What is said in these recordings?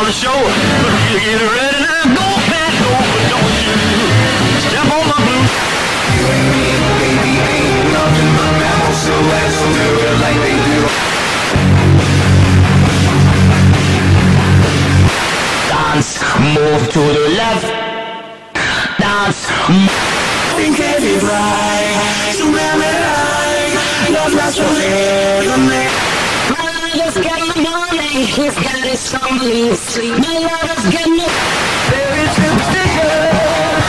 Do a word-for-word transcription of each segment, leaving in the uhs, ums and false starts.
the show. You get ready now, go back over, don't you step on my blue. You and me, baby, ain't nothing but mammals, so let's do it like they do. Dance, move to the left. Dance, Think it is right, so remember I love not so little man. my lover's got my money, he's got his family. My lover's got no Very superstitious.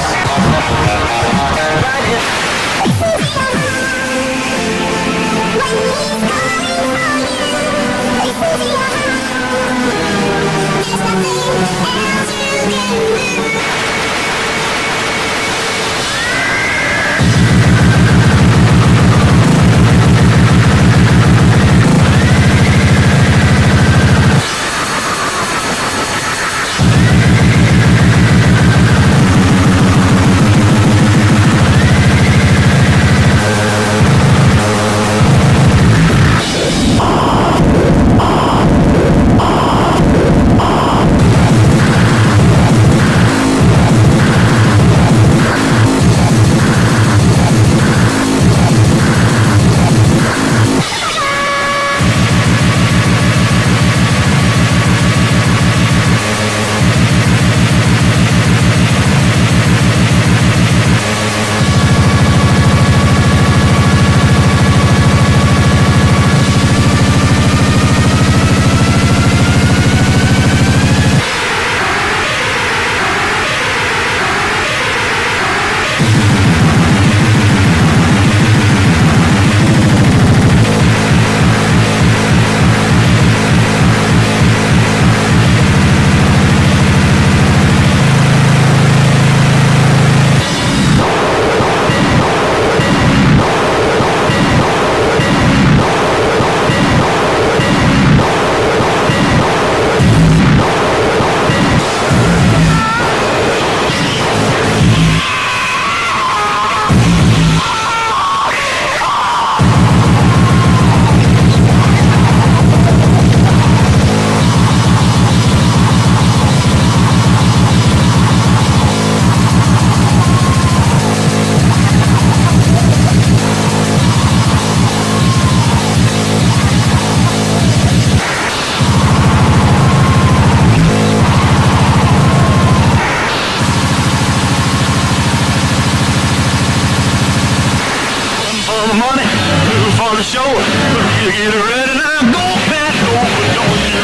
Money, move for the show. You get ready now, go back over, don't you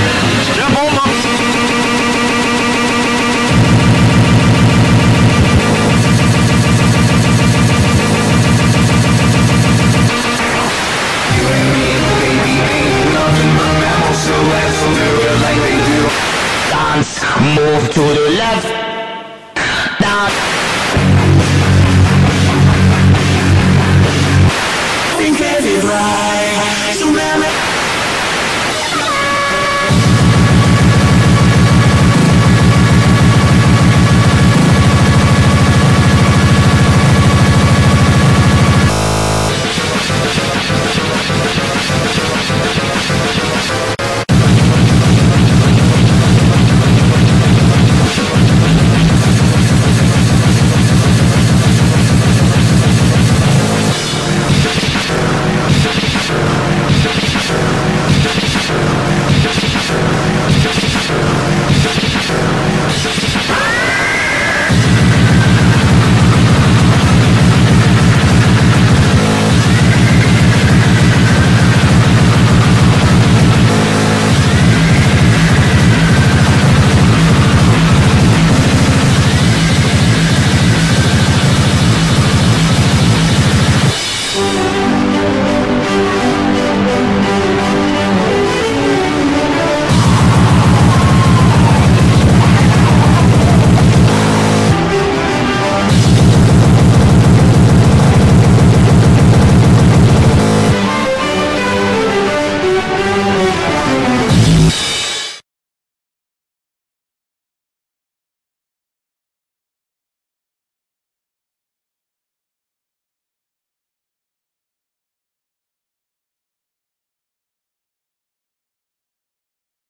step on my You and me, baby, ain't nothing but mammals, so let's do it like they do. dance, move to the left. Dance, Think it is right.